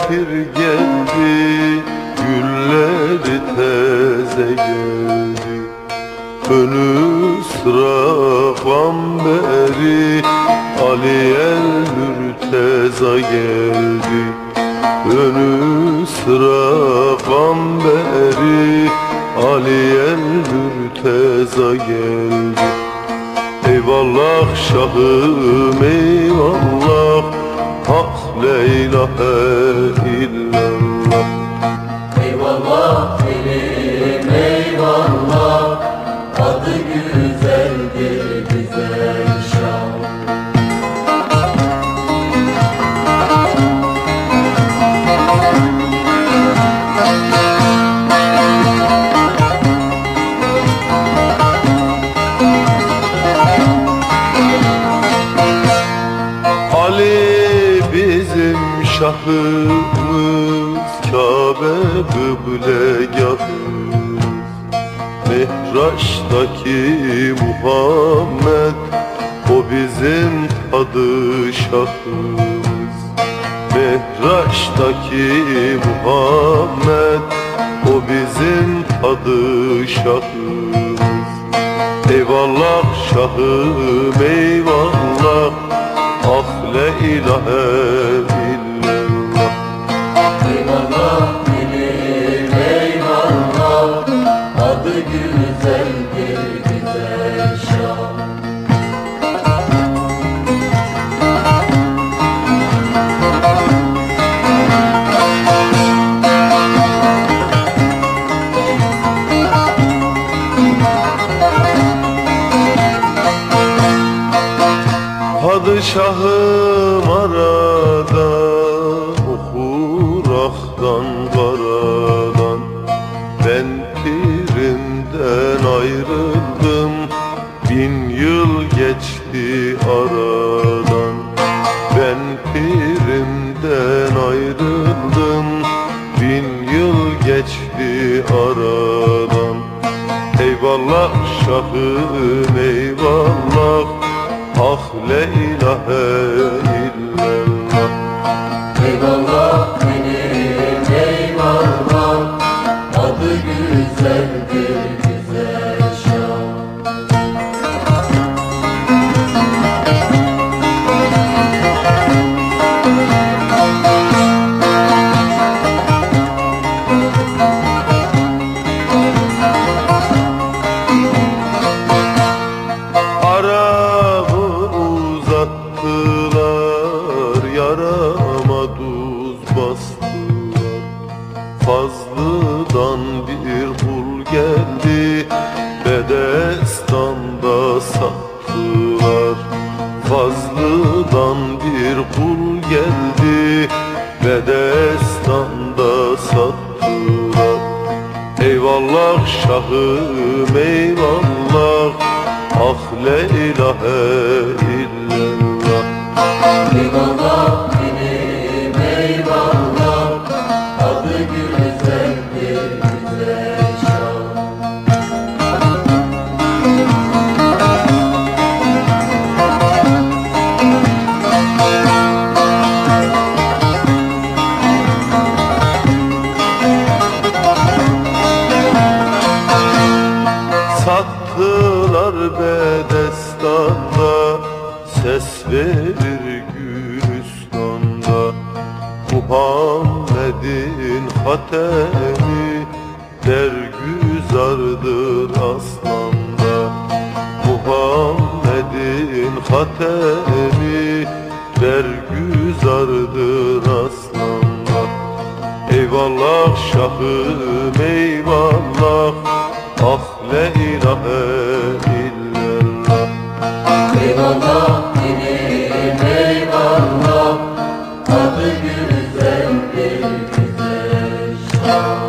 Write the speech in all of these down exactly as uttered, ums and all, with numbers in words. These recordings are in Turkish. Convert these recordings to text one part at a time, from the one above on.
pir geldi, gülleri teze geldi. Önü sıra gamberi, Ali el mürteza geldi. Önü sıra gamberi, Ali el mürteza geldi. Eyvallah şahım eyvallah, hak la ilahe illallah. Eyvallah Kerim eyvallah, adı güzeldir güzel şah. Ali bizim şahımız, Kabe kıblegahımız. Mehraç'taki Muhammed, o bizim padişahımız. Mehraç'taki Muhammed, o bizim padişahımız. Eyvallah şahım eyvallah, ah la ilahe illallah. Eyvallah Kerim eyvallah, adı güzeldir güzel şah. Padişahım arada, okur aktan karadan. Ben pirimden ayrıldım, bin yıl geçti aradan. Ben pirimden ayrıldım, bin yıl geçti aradan. Eyvallah şahım eyvallah, ah la ilahe illallah. Eyvallah Kerim eyvallah, adı güzeldir güzel şah. Aramı uzattılar, yarama tuz bastılar. Fazlıdan bir kul geldi, Bedestan'da sattılar. Fazlıdan bir kul geldi, Bedestan'da sattılar. Eyvallah şahım eyvallah, ah la ilahe illallah. Eyvallah Kerim eyvallah, adı güzeldir güzel şah. Sattılar Bedestan'da, ses verir Gülistan'da. Muhammed'in hatemi, dergüzardır aslanda. Muhammed'in hatemi, dergüzardır aslanda. Eyvallah şahım eyvallah, ah la ilahe illallah. Eyvallah Kerim eyvallah, adı güzeldir güzel şah.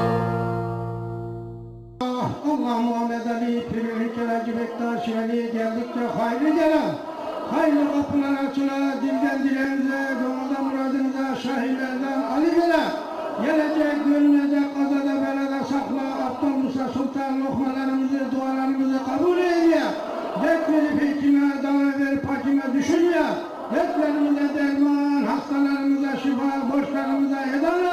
Allah Muhammed Ali Pirül Hükeracı Bektaş Ali geldikçe hayırlı gelen, hayırlı kapılar açılan, dilden dilenize, gönülden muradınıza, şahirlerden Ali gelen, gelecek, görünecek, kazada, belada sakla, Abdal Musa Sultan lokmalarımızı, dualarımızı kabul eyle. Dert verip hekime, dava verip hakime düşünme. Dertlerimize derman, hastalarımıza şifa, borçlarımıza eda.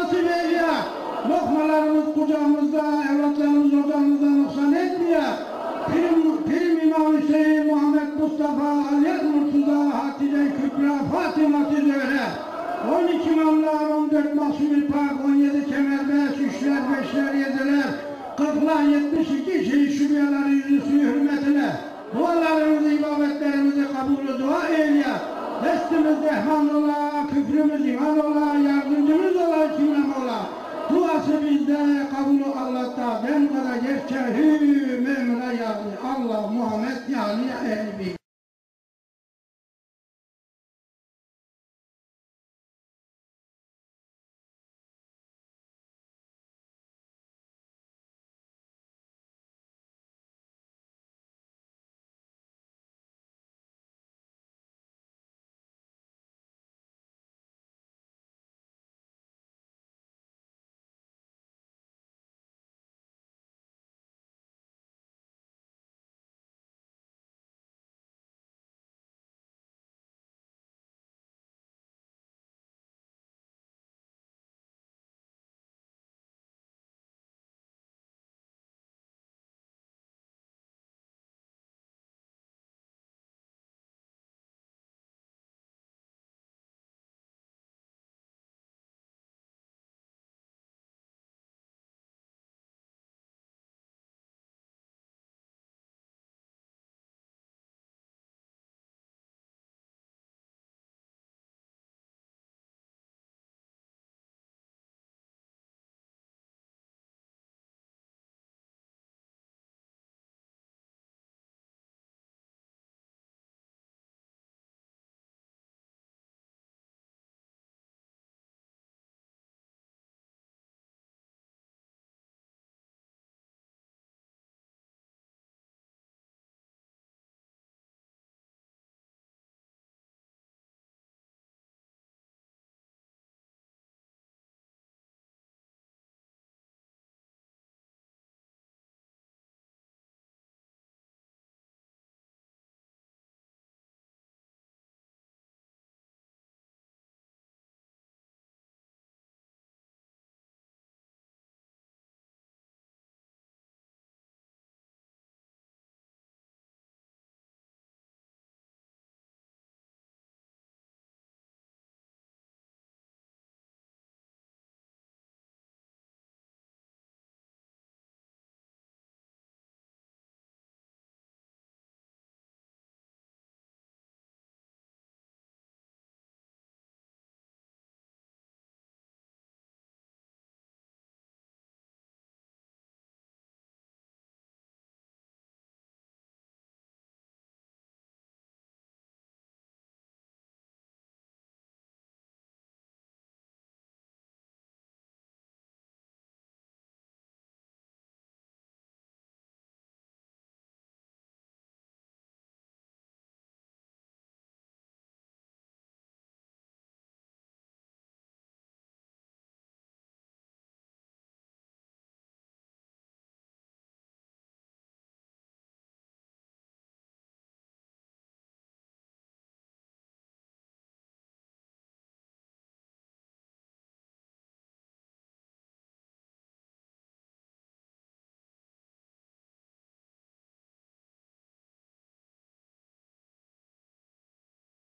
Fatıma-tı Zöhre, on iki imamlar, on dört Mahsum-ül Pak, on yedi Kemerbeş, üçler, beşler, yediler, kırklar, yetmiş iki şehit şübiyaları yüzü suyu hürmetine, dualarımızı, ibadetlerimizi kabulü dua eyle. Destimiz ehman ola, küfrümüz iman ola, yardımcımız ola, kimlem ola. Duası bizde, kabulü Allah'ta, ben kadar gerçeği memnuna yazdı. Allah, Muhammed, yani ehli